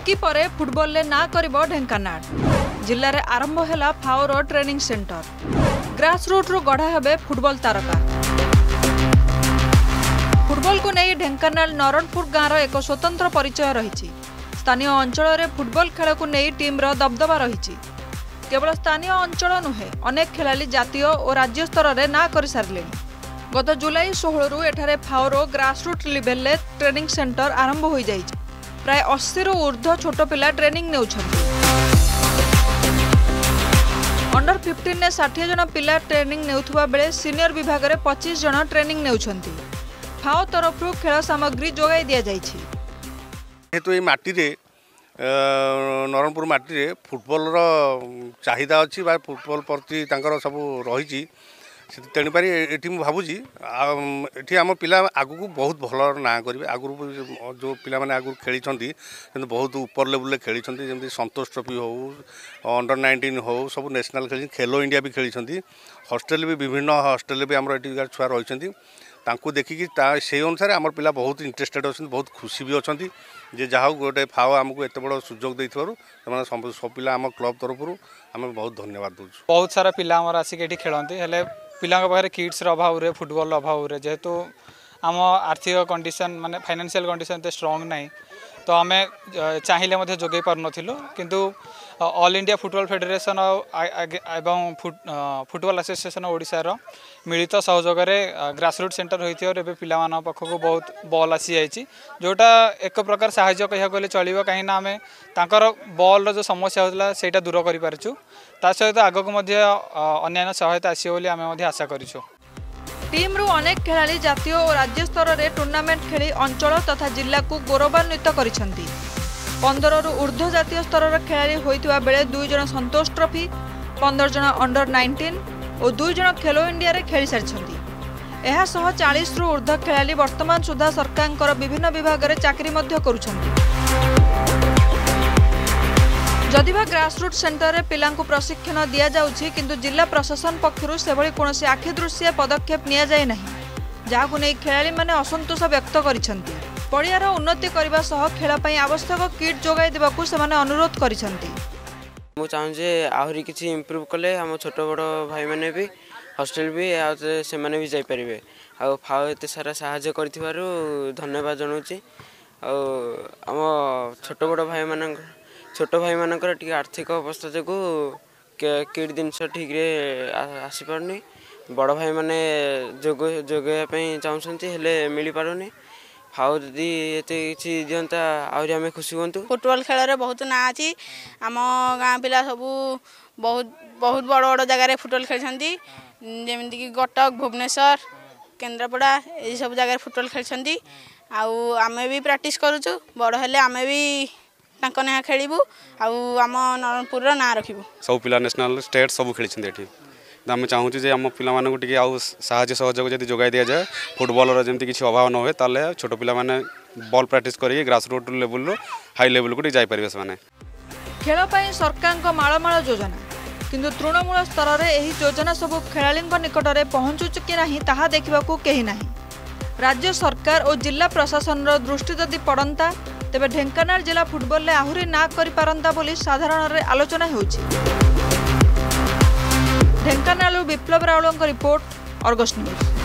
Hockey पर football ले ना करिबो ढेंकानाल जिल्ला रे आरंभ हैला फाओर ट्रेनिंग सेंटर ग्रासरूट रु गढ़ा हेबे फुटबॉल तारका। फुटबॉल को नहीं ढेंकानाल नरणपुर गाँव एक स्वतंत्र परिचय रही। स्थानीय अंचल रे फुटबॉल खेल को नहीं टीम रो दबदबा रही। केवल स्थानीय अंचल नुहे अनेक खेलाड़ी जातीय और राज्य स्तर में ना कर सारे। गत जुलाई 16 रु एठारे फाओरो ग्रासरूट लेवल ले ट्रेनिंग सेंटर आरंभ हो जाए। प्राय 80 रु ऊर्ध्व छोट पिला ट्रेनिंग नेउछन्ति। अंडर 15 ने 60 जन पिला ट्रेनिंग नेउथुवा बेले सीनियर विभाग रे 25 जन ट्रेनिंग नेउछन्ति। फाओ तरफ खेल सामग्री जोगाई दिया जाइछि। हेतु ए माटी रे नरणपुर माटी रे फुटबॉल रो चाहिदा अछि बा फुटबॉल प्रति तांकर सब रही। तेणुपारी ये भावुँ ये आम पिला आगू बहुत भल ना करेंगे। आगु जो पिला माने आगु खेली बहुत ऊपर लेवल में खेली जमी संतोष ट्रॉफी हो अंडर 19 हो सब नेशनल खेली खेलो इंडिया भी खेली। हॉस्टेल भी विभिन्न हॉस्टेल भी आम छुआ रही देखिकी से अनुसार आम पिला बहुत इंटरेस्टेड अच्छा बहुत खुशी भी अच्छा जे जहाँ गोटे फाओ आमको एत बड़ सुजोग देने सब पिला आम क्लब तरफ आम बहुत धन्यवाद दूँ। बहुत सारा पिला आसिक ये खेलती हेले पिला पाखे किट्स अभाव रे फुटबॉल अभाव रे जेहेतु आम आर्थिक कंडीशन माने फाइनेंशियल कंडीशन तो स्ट्रांग नहीं तो आम चाहिए जोगे पार नथिलु किंतु ऑल इंडिया फुटबॉल फेडरेशन एवं फुटबॉल एसोसिएशन ओडिशार मिलित सहयोग में ग्रासरूट सेंटर होती पिला पाखक बहुत बॉल आसी जाइए जोटा एक प्रकार साहाय्य कह गले चलो कहीं आम तांकर बॉल जो समस्या होता सेटा दूर कर पारछु। ता सहित आगक अन्य सहायता आसी बोली आम आशा करूँ। टीम रु अनेक खेलाड़ी जातीय और राज्य स्तर में टूर्नामेंट खेली अंचल तथा जिला को गौरवान्वित करिसेंति। 15 रु ऊर्ध्व जातीय स्तर खेलाड़ी होइतबा बेले 2 जन संतोष ट्रॉफी 15 जन अंडर 19 और 2 जन खेलो इंडिया रे खेली सारिछंती। एहा सह 40 रु ऊर्ध्व खेलाड़ी वर्तमान सुधा सरकार विभिन्न विभाग रे चाकरी मध्य करूछंती। जदिवा ग्रासरूट सेंटर रे पिला प्रशिक्षण दिया जाउछि किंतु जिला प्रशासन पक्षरु सेभଳି कोनोसी आखि दृश्य पदक्षेप निया जाय नाही जाहाकु नै खेलाड़ी माने असंतोष व्यक्त करिसंती। पड़ियार उन्नति करबा सह खेल पई आवश्यक किट जोगाई देबाकू सेमाने अनुरोध करिसंती। मु चाहूँ जे आहुरी किछि इंप्रूव कले हम छोट बड़ भाई माने भी हॉस्टल भी से माने भी जाई परिबे। आ फाओ एते सारा सहायता करथिबारु धन्यवाद जणाउछि। आ हम छोट बड़ भाई मानकर टी आर्थिक अवस्था जो किट जिनस ठीक आसी पारनी बड़ भाई माने जोगे चाहते हेले मिल पारनी। फाओ जदि ये दिंता आहरी आम खुशी हूँ। फुटबॉल खेल बहुत ना अच्छी आम गाँ पिला सब बहुत बहुत बड़ बड़ जगार फुटबॉल खेलती जमीक कटक भुवनेश्वर केन्द्रापड़ा ये सब जगह फुटबॉल खेलती। आम भी प्रैक्टिस करुचु बड़ हेले आम भी तांको ना खेलू आम नरणपुर ना रखू। सब पिला नेशनल स्टेट सब खेली आम चाहूँ जे आम पिला साहाय्य सहयोग जब जोगाई दि जाए फुटबॉल जमी किसी अभाव न हुए ताले छोट पिला माने बॉल प्रैक्टिस करिए ग्रासरूट लेवल हाई लेवल को जाइपर से खेल सरकार मालमाल योजना किंतु तृणमूल स्तर में यही योजना सब खेलाड़ी निकट में पहुँचुच कि नहीं ताहा देखा कहीं नहीं। राज्य सरकार और जिला प्रशासन दृष्टि जदि पड़ता तेबे ढेंकानाल जिला फुटबॉल ले आहुरी ना करि पारंता बोली साधारण रे आलोचना होउछि। Dhenkanal Biplab Rawal report Argus news.